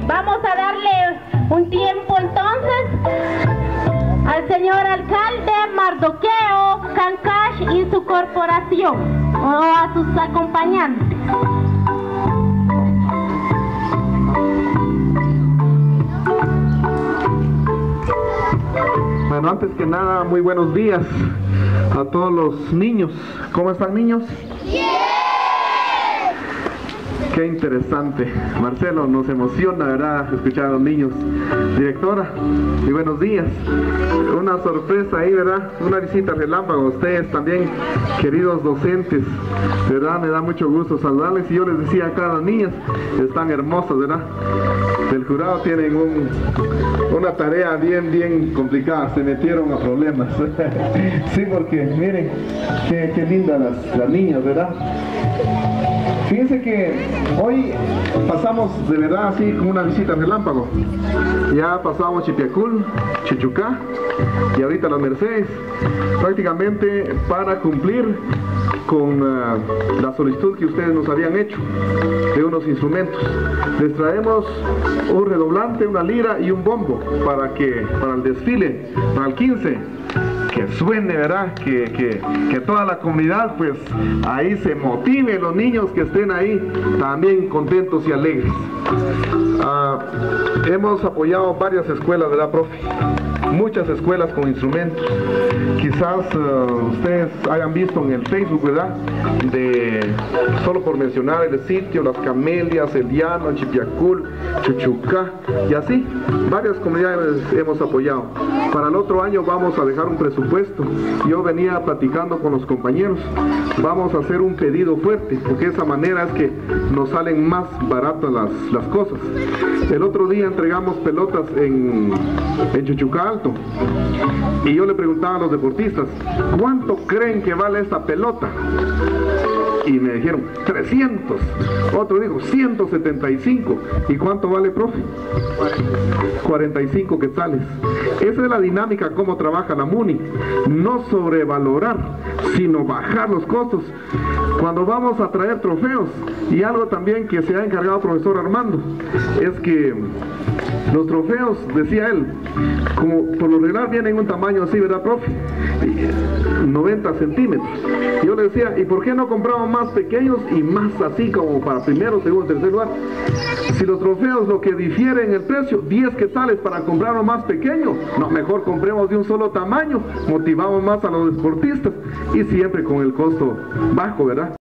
Vamos a darle un tiempo entonces al señor alcalde Mardoqueo Cancash y su corporación, o a sus acompañantes. Bueno, antes que nada, muy buenos días a todos los niños. ¿Cómo están, niños? ¡Bien! Qué interesante. Marcelo, nos emociona, ¿verdad?, escuchar a los niños. Directora, y buenos días. Una sorpresa ahí, ¿verdad? Una visita relámpago a ustedes también, queridos docentes. ¿Verdad? Me da mucho gusto saludarles. Y yo les decía acá a las niñas, están hermosas, ¿verdad? El jurado tienen una tarea bien complicada, se metieron a problemas. Sí, porque miren, qué lindas las niñas, ¿verdad? Fíjense que hoy pasamos de verdad así como una visita relámpago. Ya pasamos Chipiacul, Chuchucá y ahorita Las Mercedes, prácticamente para cumplir con la solicitud que ustedes nos habían hecho de unos instrumentos. Les traemos un redoblante, una lira y un bombo para el desfile, para el 15, que suene, ¿verdad? Que toda la comunidad pues ahí se motive, los niños que estén ahí también contentos y alegres. Hemos apoyado varias escuelas, ¿verdad, profe? Muchas escuelas con instrumentos. Quizás ustedes hayan visto en el Facebook, ¿verdad? Solo por mencionar el sitio, Las Camelias, El Llano, Chipiacul, Chuchucá y así, varias comunidades hemos apoyado. Para el otro año vamos a dejar un presupuesto. Yo venía platicando con los compañeros, vamos a hacer un pedido fuerte, porque de esa manera es que nos salen más baratas las cosas. El otro día entregamos pelotas en Chuchucá Alto y yo le preguntaba a los deportistas, ¿cuánto creen que vale esta pelota? Y me dijeron 300, otro dijo 175. ¿Y cuánto vale, profe? 45 quetzales. Esa es la dinámica como trabaja la MUNI, no sobrevalorar, sino bajar los costos cuando vamos a traer trofeos. Y algo también que se ha encargado el profesor Armando es que los trofeos, decía él, como por lo regular vienen en un tamaño así, ¿verdad, profe? 90 centímetros. Yo le decía, ¿y por qué no compramos más pequeños y más así como para primero, segundo, tercer lugar? Si los trofeos lo que difiere en el precio, 10 quetzales para comprarlo más pequeño, no, mejor compremos de un solo tamaño, motivamos más a los deportistas y siempre con el costo bajo, ¿verdad?